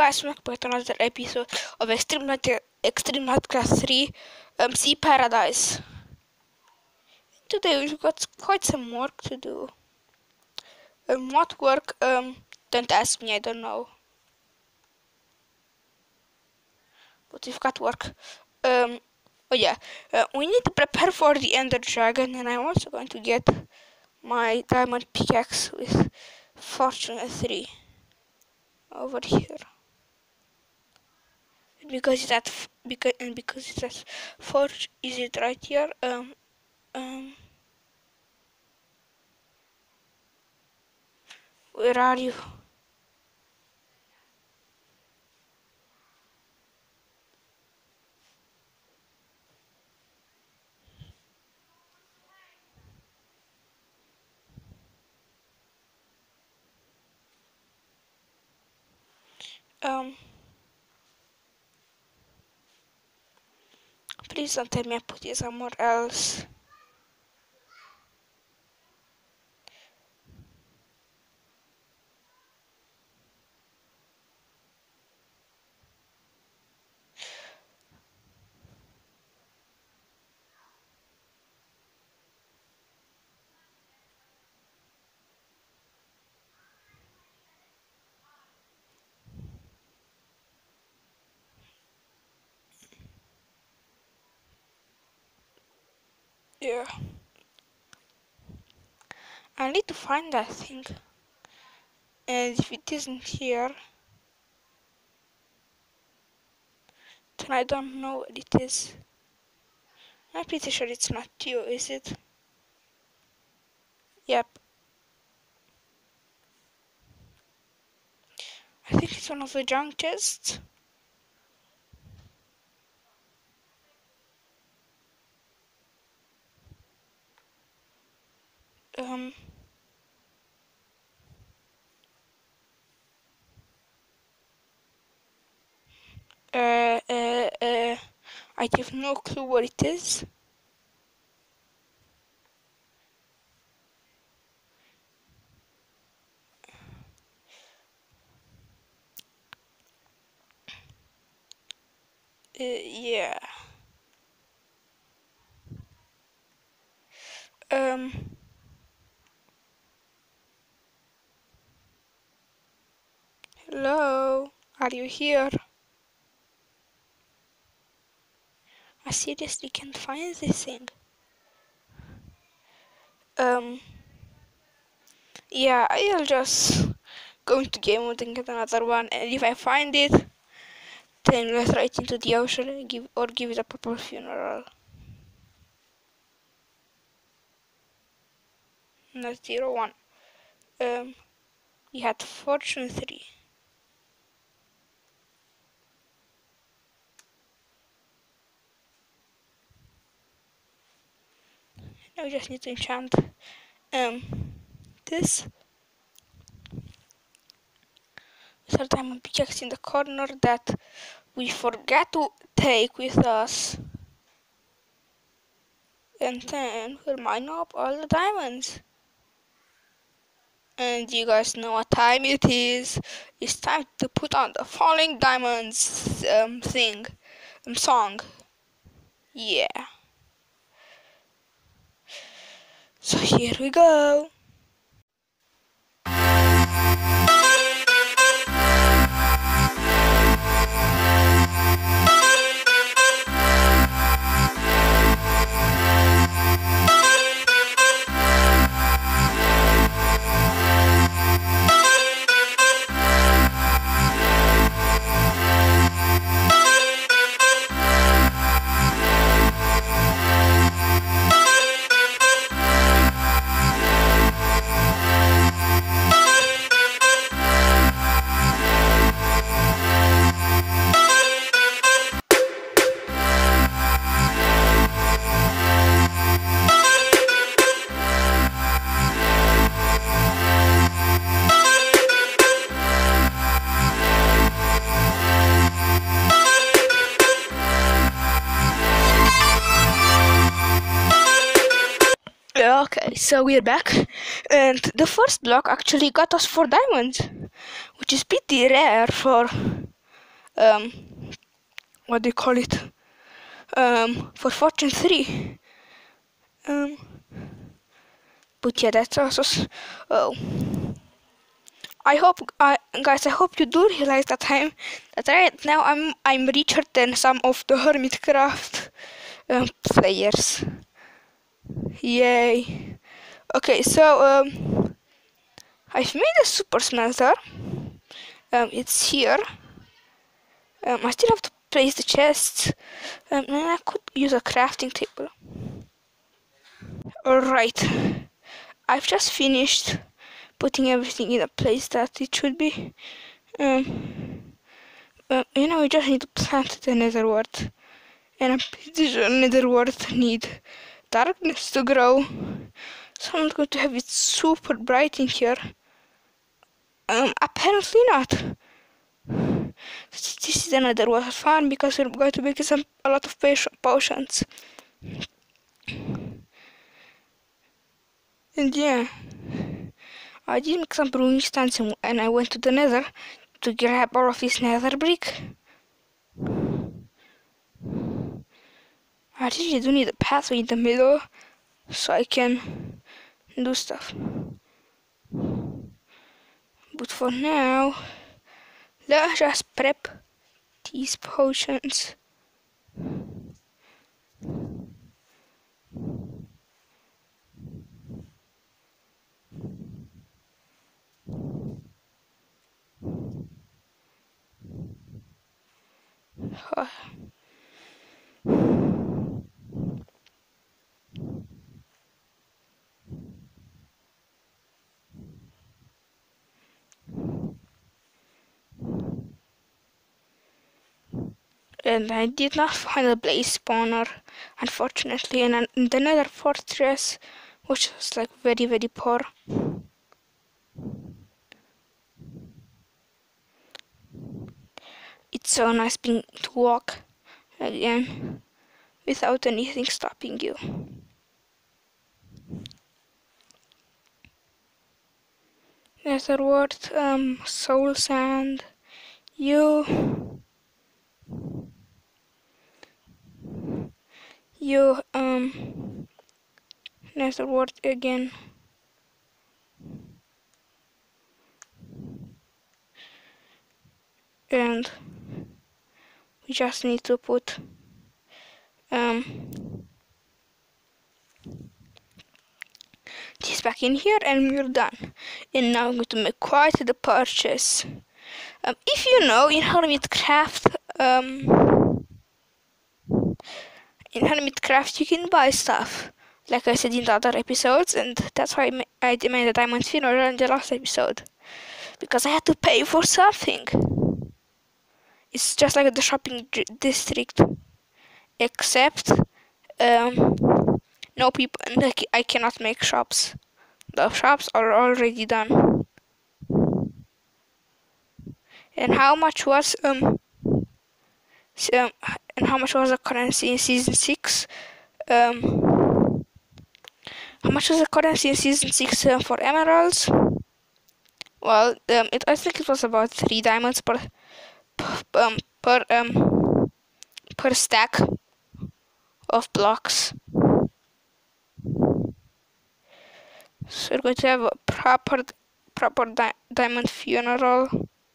guys, welcome back to another episode of Extreme Night Class 3 Sea Paradise. Today we've got quite some work to do. What work? Don't ask me, I don't know. But we've got work. Oh yeah, we need to prepare for the Ender Dragon, and I'm also going to get my diamond pickaxe with Fortune 3 over here. Because it's at Forge, is it right here? Where are you? Please don't tell me I put it somewhere else. Yeah. I need to find that thing. And if it isn't here, then I don't know what it is. I'm pretty sure it's not you, is it? Yep. I think it's one of the junk chests. I have no clue what it is. Yeah. Hello? Are you here? I seriously can't find this thing. Yeah, I'll just go into game mode and get another one, and if I find it, then we'll throw it into the ocean and give it a proper funeral. Not 0-1. We had Fortune 3. Now we just need to enchant this. With our diamond pickaxe in the corner that we forgot to take with us. And then we'll mine up all the diamonds. And you guys know what time it is. It's time to put on the Falling Diamonds song. Yeah. So here we go. Okay, so we're back, and the first block actually got us 4 diamonds, which is pretty rare for what do you call it? For Fortune 3. But yeah, that's also. Oh. Guys, I hope you do realize that right now I'm richer than some of the Hermitcraft players. Yay! Okay, so I've made a super smelter. It's here. I still have to place the chests. And I could use a crafting table. Alright. I've just finished putting everything in a place that it should be. We just need to plant the nether wart. And I'm pretty sure nether wart need darkness to grow. So I'm not going to have it super bright in here. Apparently not. This is another water farm because we're going to make a lot of potions. And yeah, I did make some brewing stands and I went to the nether to grab all of this nether brick. I really do need a pathway in the middle so I can do stuff. But for now, let's just prep these potions. And I did not find a blaze spawner, unfortunately, and the nether fortress, which was like very, very poor. It's so nice being to walk again without anything stopping you. Nether wart, soul sand, nether wart again. And we just need to put this back in here and we're done. And now I'm going to make quite the purchase. If you know, in Hermitcraft, you can buy stuff, like I said in the other episodes, and that's why I made a diamond funeral in the last episode, because I had to pay for something. It's just like the shopping district, except no people, I cannot make shops. The shops are already done. And how much was the currency in season 6? How much was the currency in season 6 for emeralds? Well, I think it was about 3 diamonds per stack of blocks. So we're going to have a proper diamond funeral.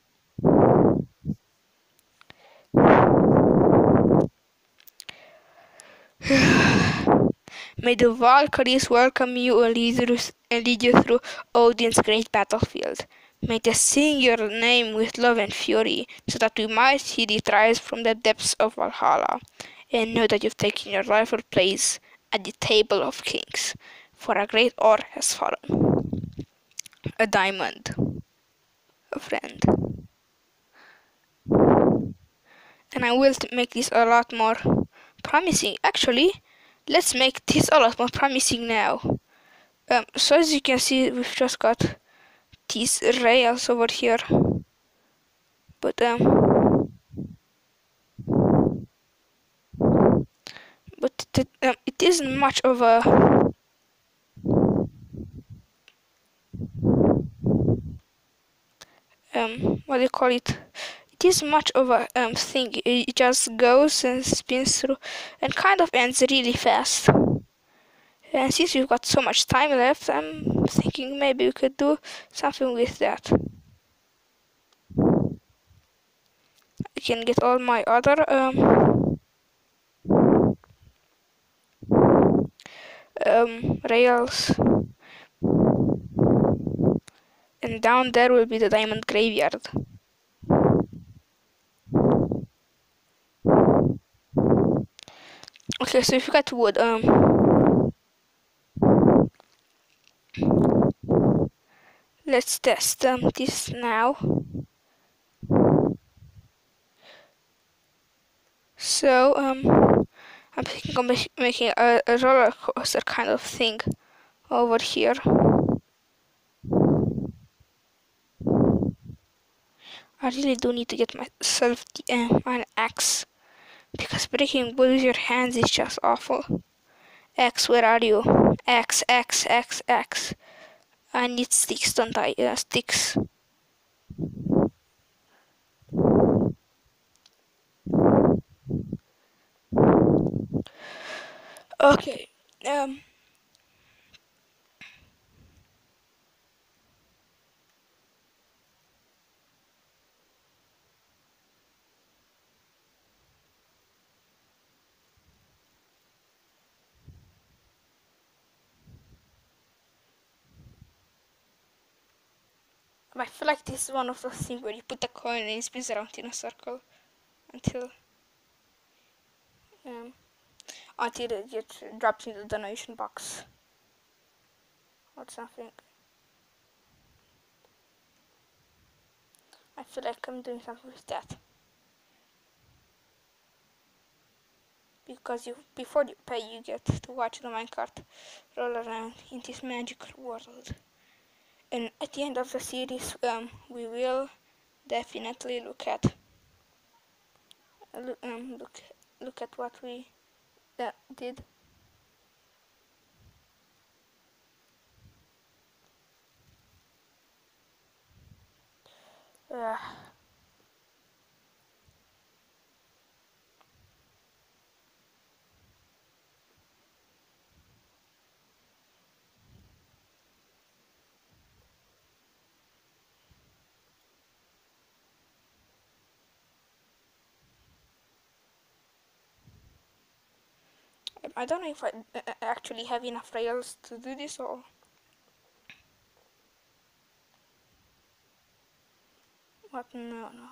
May the Valkyries welcome you and lead you through Odin's great battlefield. May they sing your name with love and fury, so that we might hear it rise from the depths of Valhalla, and know that you've taken your rightful place at the table of kings, for a great ore has fallen. A diamond. A friend. And I will make this a lot more promising. Actually, let's make this a lot more promising now. So as you can see, we've just got these rails over here. But it isn't much of a what do you call it? is much of a thing. It just goes and spins through and kind of ends really fast. And since we've got so much time left, I'm thinking maybe we could do something with that. I can get all my other rails, and down there will be the diamond graveyard. Okay, so if you got wood, let's test this now. So I'm thinking of making a roller coaster kind of thing over here. I really do need to get myself an axe, because breaking wood with your hands is just awful. Axe, where are you? Axe, axe, axe, axe. I need sticks, don't I? Sticks. Okay. I feel like this is one of those things where you put a coin and it spins around in a circle until um, until it gets dropped in the donation box or something. I feel like I'm doing something with that. Because before you pay, you get to watch the minecart roll around in this magical world. And at the end of the series, we will definitely look at look at what we did. Uh, I don't know if I actually have enough rails to do this, or what. No, no.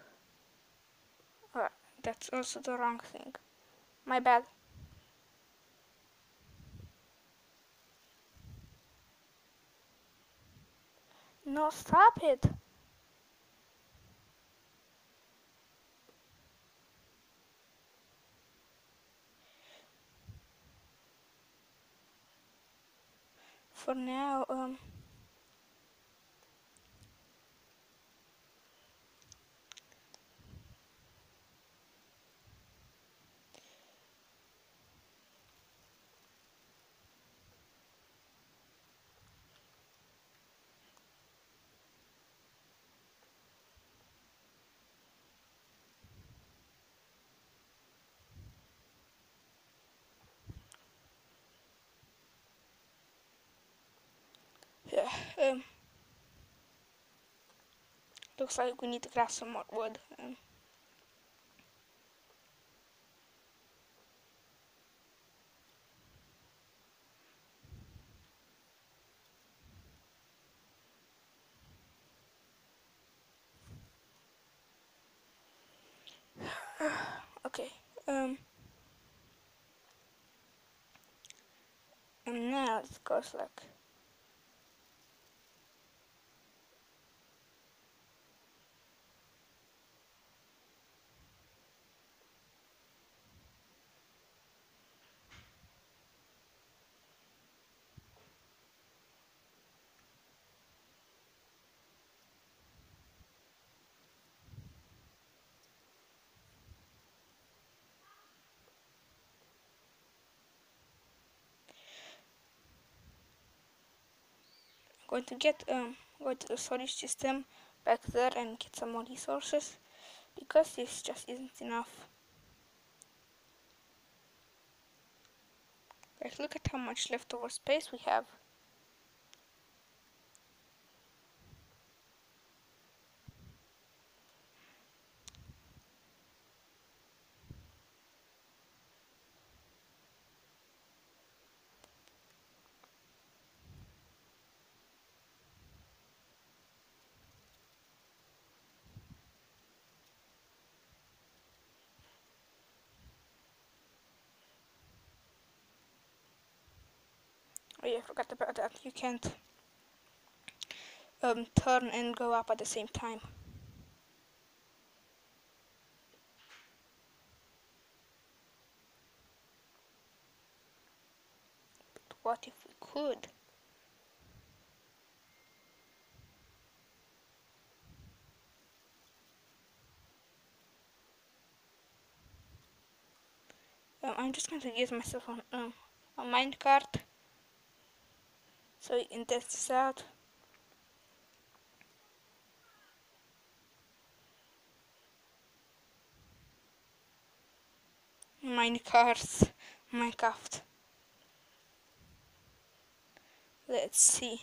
That's also the wrong thing. My bad. No, stop it. For now, yeah, looks like we need to craft some more wood. Okay. And now it goes like. Going to get go to the storage system back there and get some more resources. because this just isn't enough. Like, look at how much leftover space we have. Oh yeah, I forgot about that. You can't turn and go up at the same time. But what if we could? I'm just going to use myself on a minecart so we can test this out. Minecarts, Minecraft. Let's see.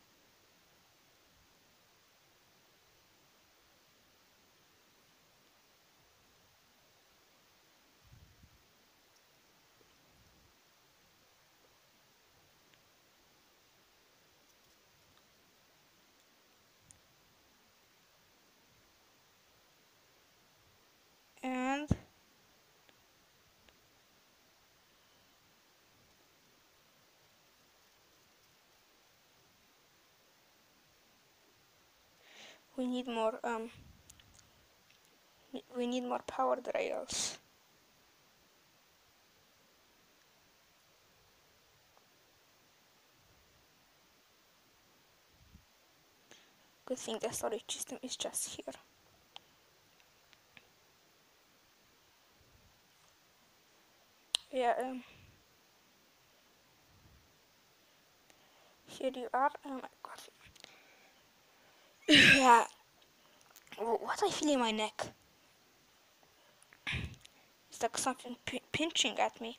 And we need more powered rails. Good thing the storage system is just here. Yeah, here you are. Oh my god. Yeah. What I feel in my neck? It's like something pinching at me.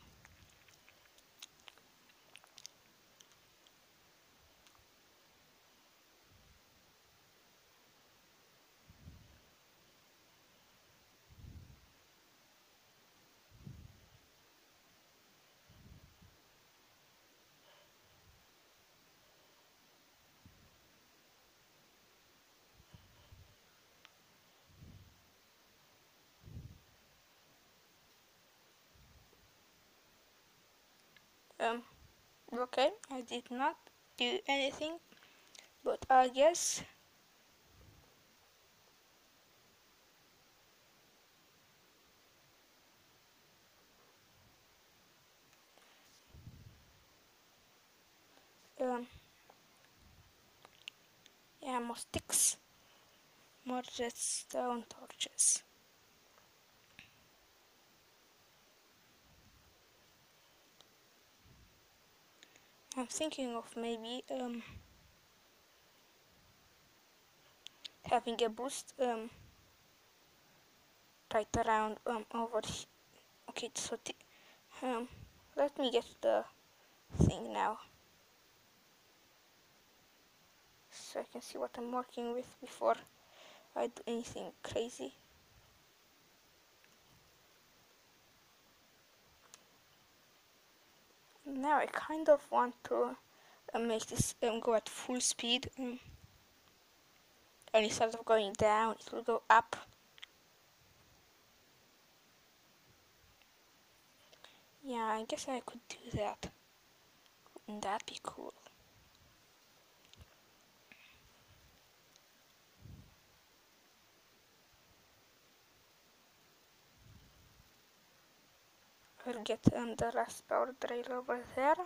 Okay, I did not do anything, but I guess yeah, more sticks, more redstone torches. I'm thinking of maybe having a boost right around over here. Okay, so let me get the thing now so I can see what I'm working with before I do anything crazy. Now I kind of want to make this go at full speed, and instead of going down it will go up. Yeah, I guess I could do that. Wouldn't that be cool? I'll get the last power rail over there.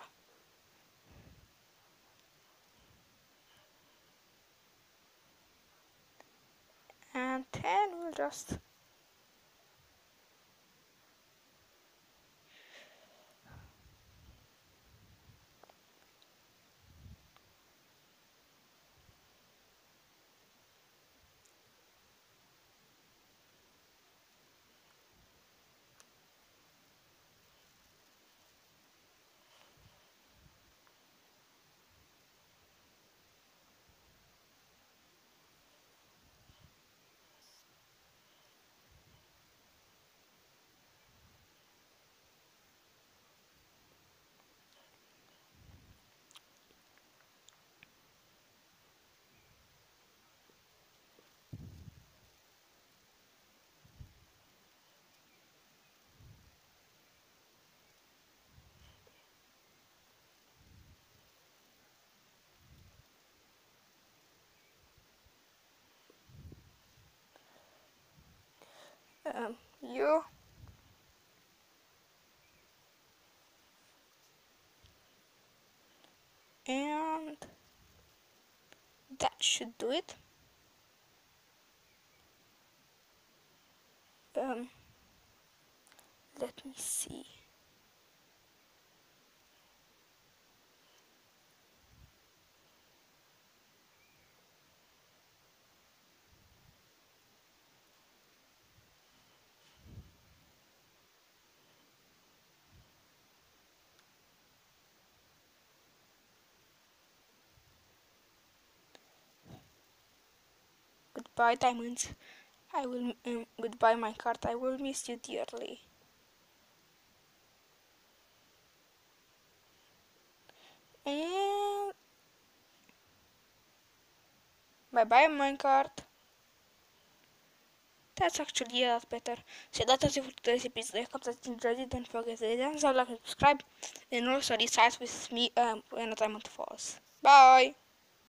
And then we'll just You. And that should do it. Let me see. Goodbye, diamonds. I will. Goodbye, minecart. I will miss you dearly. And bye bye, minecart. That's actually a lot better. So that is it for today's episode. I hope that you enjoyed it. Don't forget to like and subscribe. And also decide with me when I'm on the falls. Bye!